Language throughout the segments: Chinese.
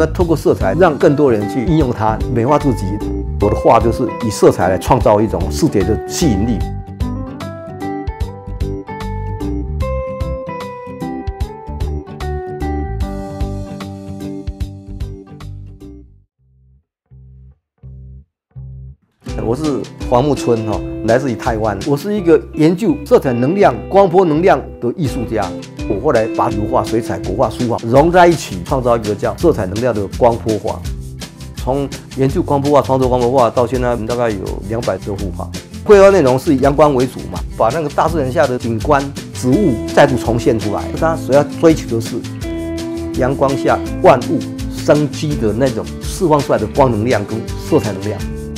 么样透过色彩让更多人去应用它，美化自己。我的画就是以色彩来创造一种视觉的吸引力。我是黄木春来自于台湾。我是一个研究色彩能量、光波能量的艺术家。我后来把油画、水彩、国画、书画融在一起，创造一个叫色彩能量的光波画。从研究光波画、创作光波画到现在，大概有200多幅画。绘画内容是以阳光为主嘛，把那个大自然下的景观、植物再度重现出来。他所要追求的是阳光下万物生机的那种释放出来的光能量跟色彩能量。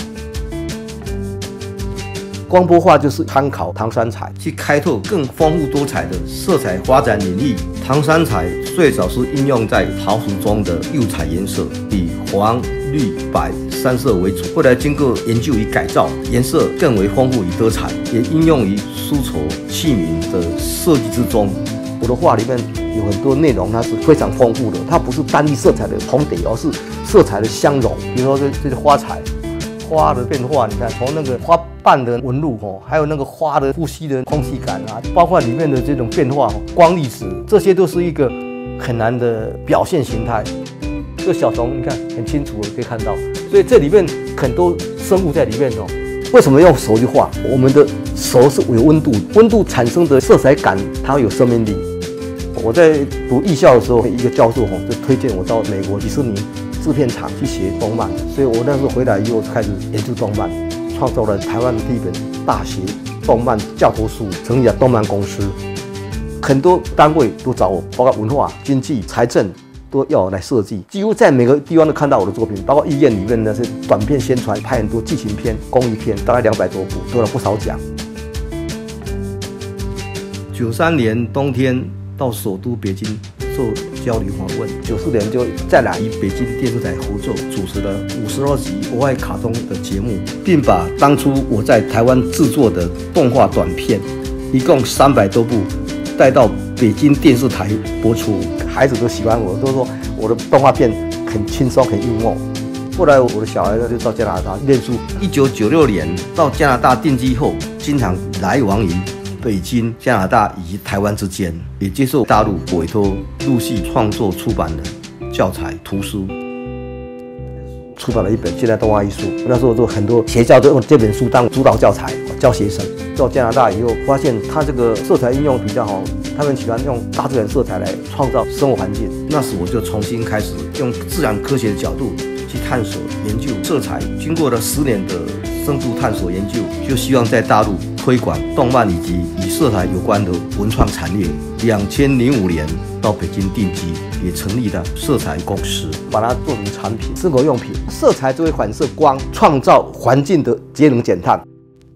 光波画就是参考唐三彩，去开拓更丰富多彩的色彩发展领域。唐三彩最早是应用在陶瓷中的釉彩颜色，以黄、绿、白3色为主。后来经过研究与改造，颜色更为丰富与多彩，也应用于丝绸器皿的设计之中。我的画里面有很多内容，它是非常丰富的，它不是单一色彩的重叠，而是色彩的相融。比如说这些花材。花的变化，你看从那个花瓣的纹路还有那个花的呼吸的空气感啊，包括里面的这种变化光粒子，这些都是一个很难的表现形态。这个小虫你看很清楚的可以看到，所以这里面很多生物在里面为什么用手去画？我们的手是有温度，温度产生的色彩感，它会有生命力。我在读艺校的时候，一个教授就推荐我到美国迪士尼制片厂去学动漫，所以我那时候回来以后开始研究动漫，创造了台湾第一本大学动漫教科书，成立了动漫公司。很多单位都找我，包括文化、经济、财政都要我来设计，几乎在每个地方都看到我的作品，包括医院里面那些短片宣传，拍很多剧情片、公益片，大概200多部，得了不少奖。93年冬天到首都北京做交流访问，94年就再来与北京电视台合作，主持了52集我爱卡通的节目，并把当初我在台湾制作的动画短片，一共300多部，带到北京电视台播出。孩子都喜欢我，都说我的动画片很轻松、很幽默。后来我的小孩就到加拿大念书。1996年到加拿大定居后，经常来往于北京、加拿大以及台湾之间，也接受大陆委托，陆续创作出版的教材图书，出版了一本《现代动画艺术》。那时候就很多学校都用这本书当主导教材教学生。到加拿大以后，发现它这个色彩应用比较好，他们喜欢用大自然色彩来创造生活环境。那时我就重新开始用自然科学的角度去探索研究色彩。经过了10年的深度探索研究，就希望在大陆推广动漫以及与色彩有关的文创产业。2005年到北京定居，也成立了色彩公司，把它做成产品、生活用品。色彩就会反射光，创造环境的节能减碳。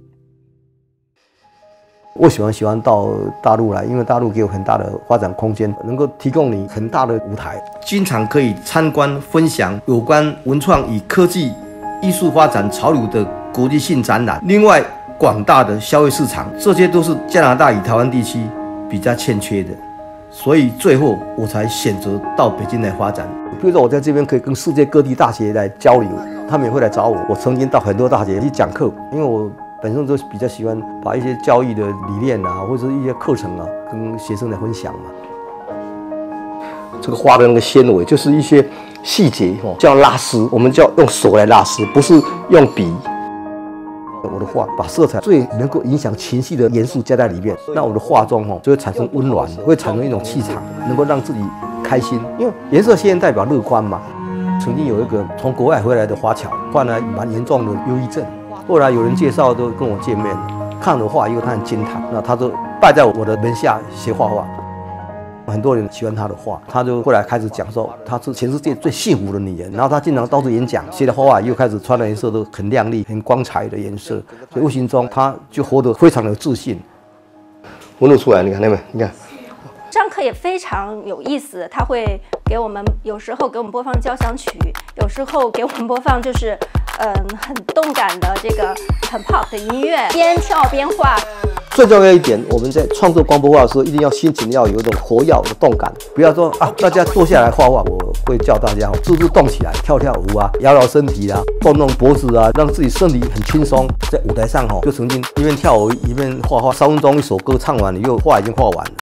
我喜欢到大陆来，因为大陆给我很大的发展空间，能够提供你很大的舞台，经常可以参观分享有关文创与科技艺术发展潮流的国际性展览。另外，广大的消费市场，这些都是加拿大与台湾地区比较欠缺的，所以最后我才选择到北京来发展。比如说，我在这边可以跟世界各地大学来交流，他们也会来找我。我曾经到很多大学去讲课，因为我本身就比较喜欢把一些教育的理念啊，或者是一些课程啊，跟学生来分享嘛。这个花的那个纤维，就是一些细节叫拉丝，我们叫用手来拉丝，不是用笔。我的画把色彩最能够影响情绪的元素加在里面，那我的画中就会产生温暖，会产生一种气场，能够让自己开心。因为颜色现在代表乐观嘛。曾经有一个从国外回来的华侨，患了蛮严重的忧郁症。后来有人介绍，都跟我见面，看了画以后他很惊叹，那他就拜在我的门下学画画。很多人喜欢他的画，他就后来开始讲说她是全世界最幸福的女人。然后他经常到处演讲，学了画画又开始穿的颜色都很亮丽、很光彩的颜色，所以无形中他就活得非常有自信。纹路出来，你看那边，你看。 上课也非常有意思，他会给我们有时候给我们播放交响曲，有时候给我们播放就是很动感的这个很 pop 的音乐，边跳边画。 最重要一点，我们在创作光波画的时候，一定要心情要有一种活跃的动感，不要说啊大家坐下来画画，我会叫大家四肢动起来，跳跳舞啊，摇摇身体啊，动动脖子啊，让自己身体很轻松。在舞台上就曾经一边跳舞一边画画，3分钟一首歌唱完，你又画已经画完了。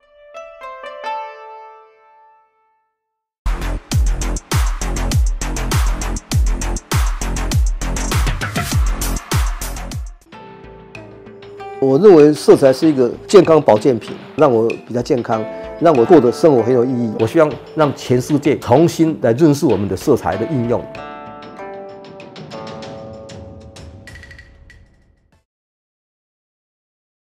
我认为色彩是一个健康保健品，让我比较健康，让我过的生活很有意义。我希望让全世界重新来认识我们的色彩的应用。